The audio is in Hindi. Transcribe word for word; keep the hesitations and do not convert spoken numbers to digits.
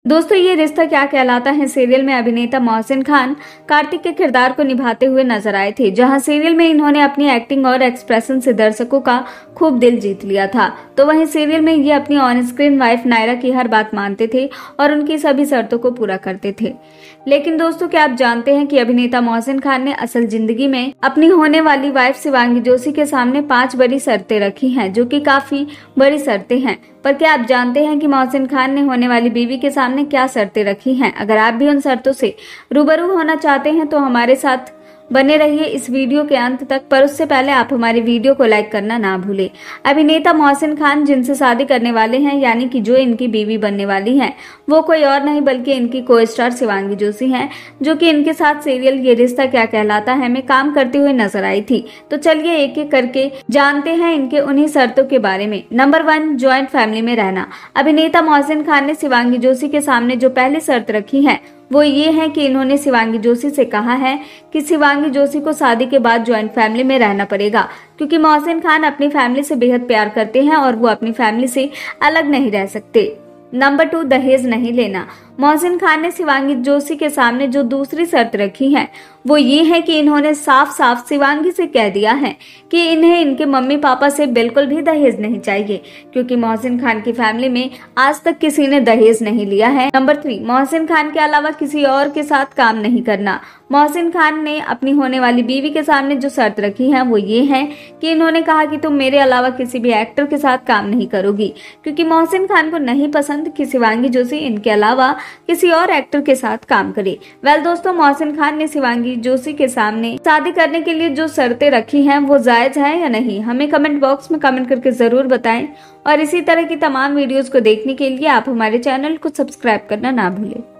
दोस्तों, ये रिश्ता क्या कहलाता है सीरियल में अभिनेता मोहसिन खान कार्तिक के किरदार को निभाते हुए नजर आए थे, जहां सीरियल में इन्होंने अपनी एक्टिंग और एक्सप्रेशन से दर्शकों का खूब दिल जीत लिया था। तो वहीं सीरियल में ये अपनी ऑन स्क्रीन वाइफ नायरा की हर बात मानते थे और उनकी सभी शर्तों को पूरा करते थे। लेकिन दोस्तों, क्या आप जानते हैं कि अभिनेता मोहसिन खान ने असल जिंदगी में अपनी होने वाली वाइफ शिवांगी जोशी के सामने पांच बड़ी शर्तें रखी हैं, जो कि काफी बड़ी शर्तें हैं। पर क्या आप जानते हैं कि मोहसिन खान ने होने वाली बीवी के सामने क्या शर्तें रखी हैं? अगर आप भी उन शर्तों से रूबरू होना चाहते हैं तो हमारे साथ बने रहिए इस वीडियो के अंत तक। पर उससे पहले आप हमारी वीडियो को लाइक करना ना भूलें। अभिनेता मोहसिन खान जिनसे शादी करने वाले हैं, यानी कि जो इनकी बीवी बनने वाली हैं, वो कोई और नहीं बल्कि इनकी को स्टार शिवांगी जोशी हैं, जो कि इनके साथ सीरियल ये रिश्ता क्या कहलाता है में काम करते हुए नजर आई थी। तो चलिए एक एक करके जानते हैं इनके उन्हीं शर्तों के बारे में। नंबर वन, ज्वाइंट फैमिली में रहना। अभिनेता मोहसिन खान ने शिवांगी जोशी के सामने जो पहली शर्त रखी है वो ये है कि इन्होंने शिवांगी जोशी से कहा है कि शिवांगी जोशी को शादी के बाद ज्वाइंट फैमिली में रहना पड़ेगा, क्योंकि मोहसिन खान अपनी फैमिली से बेहद प्यार करते हैं और वो अपनी फैमिली से अलग नहीं रह सकते। नंबर टू, दहेज नहीं लेना। मोहसिन खान ने शिवांगी जोशी के सामने जो दूसरी शर्त रखी है वो ये है कि इन्होंने साफ साफ शिवांगी से कह दिया है कि इन्हें इनके मम्मी पापा से बिल्कुल भी दहेज नहीं चाहिए, क्योंकि मोहसिन खान की फैमिली में आज तक किसी ने दहेज नहीं लिया है। नंबर थ्री, मोहसिन खान के अलावा किसी और के साथ काम नहीं करना। मोहसिन खान ने अपनी होने वाली बीवी के सामने जो शर्त रखी है वो ये है कि इन्होंने कहा कि तुम मेरे अलावा किसी भी एक्टर के साथ काम नहीं करोगी, क्योंकि मोहसिन खान को नहीं पसंद कि शिवांगी जोशी इनके अलावा किसी और एक्टर के साथ काम करे। वेल दोस्तों, मोहसिन खान ने शिवांगी जोशी के सामने शादी करने के लिए जो शर्तें रखी हैं वो जायज है या नहीं, हमें कमेंट बॉक्स में कमेंट करके जरूर बताएं। और इसी तरह की तमाम वीडियोस को देखने के लिए आप हमारे चैनल को सब्सक्राइब करना ना भूलें।